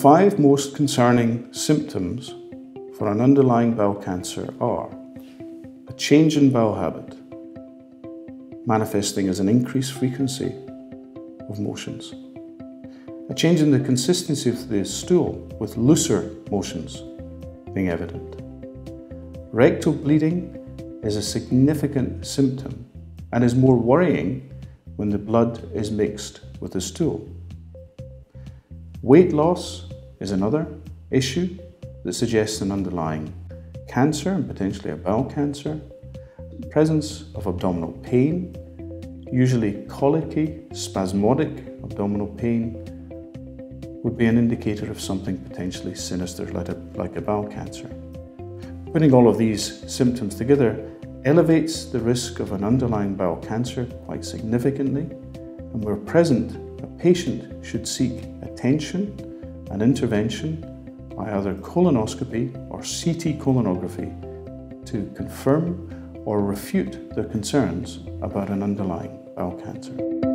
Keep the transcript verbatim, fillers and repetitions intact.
five most concerning symptoms for an underlying bowel cancer are a change in bowel habit, manifesting as an increased frequency of motions, a change in the consistency of the stool with looser motions being evident. Rectal bleeding is a significant symptom and is more worrying when the blood is mixed with the stool. Weight loss is another issue that suggests an underlying cancer and potentially a bowel cancer. Presence of abdominal pain, usually colicky, spasmodic abdominal pain, would be an indicator of something potentially sinister like a, like a bowel cancer. Putting all of these symptoms together elevates the risk of an underlying bowel cancer quite significantly, and where present, a patient should seek attention and intervention by either colonoscopy or C T colonography to confirm or refute their concerns about an underlying bowel cancer.